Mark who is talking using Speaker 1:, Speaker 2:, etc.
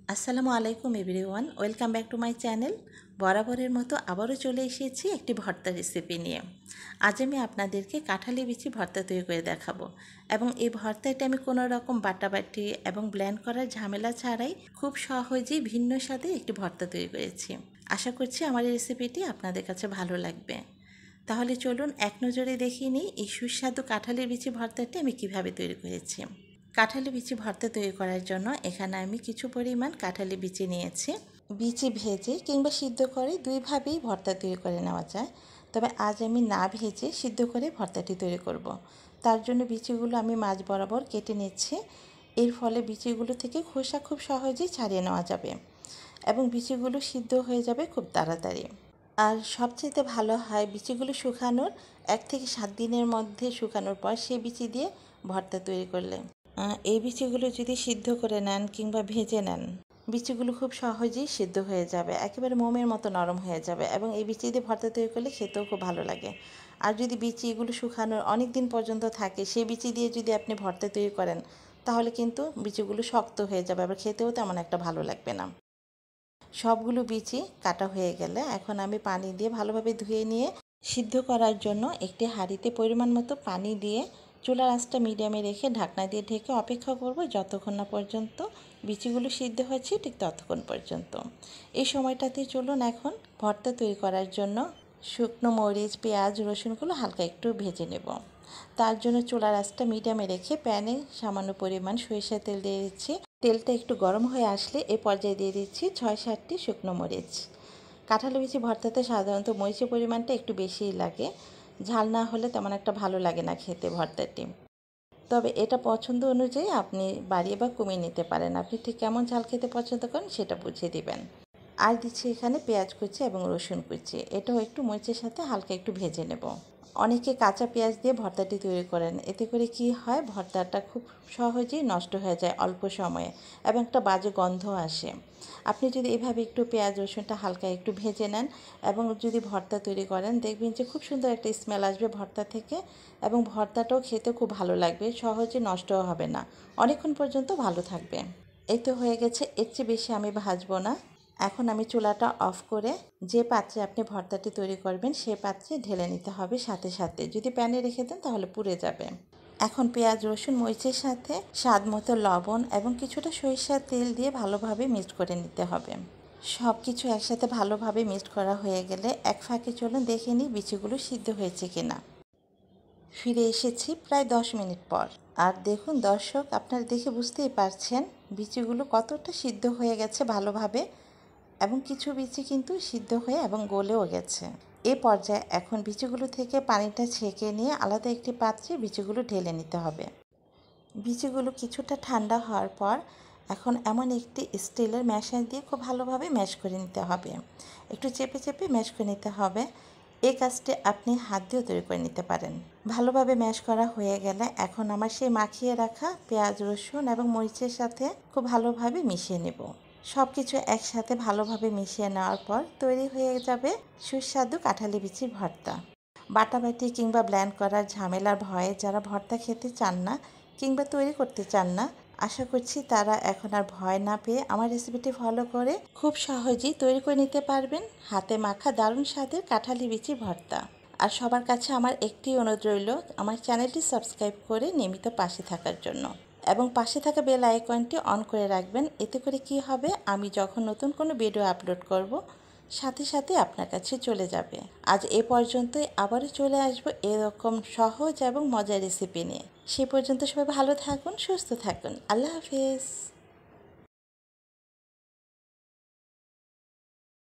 Speaker 1: আসসালামু আলাইকুম everyone, welcome back to my channel. বরাবরের মতো আবারও চলে এসেছি একটি ভর্তা রেসিপি নিয়ে। আজ আমি আপনাদেরকে কাঁঠালি বিচি ভর্তা তৈরি করে দেখাবো, এবং এই ভর্তাটা আমি কোনো রকম বাটাবাটি এবং ব্লেন্ড করার ঝামেলা ছাড়াই খুব সহজেই ভিন্ন স্বাদে একটি ভর্তা তৈরি করেছি। আশা করছি আমার এই রেসিপিটি আপনাদের কাছে ভালো লাগবে। তাহলে চলুন এক নজরে দেখিয়ে নিই এই সুস্বাদু কাঁঠালি বিচি ভর্তাটি আমি কিভাবে তৈরি করেছি। কাঁঠালি বিচি ভর্তা তৈরি করার জন্য এখানে আমি কিছু পরিমাণ কাঁঠালি বিচি নিয়েছি। বিচি ভেজে কিংবা সিদ্ধ করে দুইভাবেই ভর্তা তৈরি করে নেওয়া যায়, তবে আজ আমি না ভেজে সিদ্ধ করে ভর্তাটি তৈরি করব। তার জন্য বিচিগুলো আমি মাঝ বরাবর কেটে নিচ্ছি। এর ফলে বিচিগুলো থেকে খোসা খুব সহজেই ছাড়িয়ে নেওয়া যাবে এবং বিচিগুলো সিদ্ধ হয়ে যাবে খুব তাড়াতাড়ি। আর সবচেয়ে ভালো হয় বিচিগুলো শুকানোর 1 থেকে 7 দিনের মধ্যে শুকানোর পর সেই বিচি দিয়ে ভর্তা তৈরি করলে। এই বিচিগুলো যদি সিদ্ধ করে নেন কিংবা ভেজে নেন, বিচিগুলো খুব সহজেই সিদ্ধ হয়ে যাবে, একেবারে মোমের মতো নরম হয়ে যাবে, এবং এই বিচি দিয়ে ভর্তা তৈরি করলে খেতেও খুব ভালো লাগে। আর যদি বিচিগুলো শুকানোর অনেক দিন পর্যন্ত থাকে, সেই বিচি দিয়ে যদি আপনি ভর্তা তৈরি করেন, তাহলে কিন্তু বিচিগুলো শক্ত হয়ে যাবে, আবার খেতেও তেমন একটা ভালো লাগবে না। সবগুলো বিচি কাটা হয়ে গেলে এখন আমি পানি দিয়ে ভালোভাবে ধুয়ে নিয়ে সিদ্ধ করার জন্য একটি হাঁড়িতে পরিমাণ মতো পানি দিয়ে চুলার আঁচটা মিডিয়ামে রেখে ঢাকনা দিয়ে ঢেকে অপেক্ষা করব যতক্ষণ না পর্যন্ত বিচিগুলো সিদ্ধ হচ্ছে, ঠিক ততক্ষণ পর্যন্ত। এই সময়টাতে চলুন এখন ভর্তা তৈরি করার জন্য শুকনো মরিচ, পেঁয়াজ, রসুনগুলো হালকা একটু ভেজে নেব। তার জন্য চুলার আঁচটা মিডিয়ামে রেখে প্যানে সামান্য পরিমাণ সরিষার তেল দিয়ে দিচ্ছি। তেলটা একটু গরম হয়ে আসলে এ পর্যায়ে দিয়ে দিচ্ছি 6-7টি শুকনো মরিচ। কাঁঠালি বিচি ভর্তাতে সাধারণত মরিচের পরিমাণটা একটু বেশিই লাগে, ঝাল না হলে তেমন একটা ভালো লাগে না খেতে ভর্তাটি। তবে এটা পছন্দ অনুযায়ী আপনি বাড়িয়ে বা কমিয়ে নিতে পারেন, আপনি ঠিক কেমন ঝাল খেতে পছন্দ করেন সেটা বুঝিয়ে দিবেন। আর দিচ্ছি এখানে পেঁয়াজ কুচি এবং রসুন কুচি, এটাও একটু মরিচের সাথে হালকা একটু ভেজে নেব। অনেকে কাঁচা পেঁয়াজ দিয়ে ভর্তাটি তৈরি করেন, এতে করে কি হয়, ভর্তাটা খুব সহজেই নষ্ট হয়ে যায় অল্প সময়ে এবং একটা বাজে গন্ধ আসে। আপনি যদি এভাবে একটু পেঁয়াজ রসুনটা হালকা একটু ভেজে নেন এবং যদি ভর্তা তৈরি করেন, দেখবেন যে খুব সুন্দর একটা স্মেল আসবে ভর্তা থেকে, এবং ভর্তাটাও খেতে খুব ভালো লাগবে, সহজে নষ্টও হবে না, অনেকক্ষণ পর্যন্ত ভালো থাকবে। এই তো হয়ে গেছে, এর চেয়ে বেশি আমি ভাজবো না। এখন আমি চুলাটা অফ করে যে পাত্রে আপনি ভর্তাটি তৈরি করবেন সেই পাত্রে ঢেলে নিতে হবে সাথে সাথে, যদি প্যানে রেখে দেন তাহলে পুড়ে যাবে। এখন পেঁয়াজ রসুন মরিচের সাথে স্বাদ মতো লবণ এবং কিছুটা সরিষার তেল দিয়ে ভালোভাবে মিক্সড করে নিতে হবে। সব কিছু একসাথে ভালোভাবে মিক্সড করা হয়ে গেলে এক ফাঁকে চলুন দেখে নিই বিচিগুলো সিদ্ধ হয়েছে কিনা। ফিরে এসেছি প্রায় 10 মিনিট পর। আর দেখুন দর্শক, আপনারা দেখে বুঝতেই পারছেন বিচিগুলো কতটা সিদ্ধ হয়ে গেছে ভালোভাবে, এবং কিছু বিচি কিন্তু সিদ্ধ হয়ে এবং গলেও গেছে। এ পর্যায়ে এখন বিচিগুলো থেকে পানিটা ছেঁকে নিয়ে আলাদা একটি পাত্রে বিচিগুলো ঢেলে নিতে হবে। বিচিগুলো কিছুটা ঠান্ডা হওয়ার পর এখন এমন একটি স্টিলের ম্যাশার দিয়ে খুব ভালোভাবে ম্যাশ করে নিতে হবে, একটু চেপে চেপে ম্যাশ করে নিতে হবে। এই কাজটি আপনি হাত দিয়েও তৈরি করে নিতে পারেন। ভালোভাবে ম্যাশ করা হয়ে গেলে এখন আমার সেই মাখিয়ে রাখা পেঁয়াজ রসুন এবং মরিচের সাথে খুব ভালোভাবে মিশিয়ে নেব। সব কিছু একসাথে ভালোভাবে মিশিয়ে নেওয়ার পর তৈরি হয়ে যাবে সুস্বাদু কাঁঠালি বিচির ভর্তা। বাটাবাটি কিংবা ব্লেন্ড করার ঝামেলার ভয়ে যারা ভর্তা খেতে চান না কিংবা তৈরি করতে চান না, আশা করছি তারা এখন আর ভয় না পেয়ে আমার রেসিপিটি ফলো করে খুব সহজেই তৈরি করে নিতে পারবেন হাতে মাখা দারুণ স্বাদের কাঁঠালি বিচির ভর্তা। আর সবার কাছে আমার একটি অনুরোধ রইল, আমার চ্যানেলটি সাবস্ক্রাইব করে নিয়মিত পাশে থাকার জন্য, এবং পাশে থাকা বেল আইকনটি অন করে রাখবেন। এতে করে কি হবে, আমি যখন নতুন কোনো ভিডিও আপলোড করব সাথে সাথে আপনার কাছে চলে যাবে। আজ এ পর্যন্তই, আবারও চলে আসবো এরকম সহজ এবং মজার রেসিপি নিয়ে। সে পর্যন্ত সবাই ভালো থাকুন, সুস্থ থাকুন। আল্লাহ হাফেজ।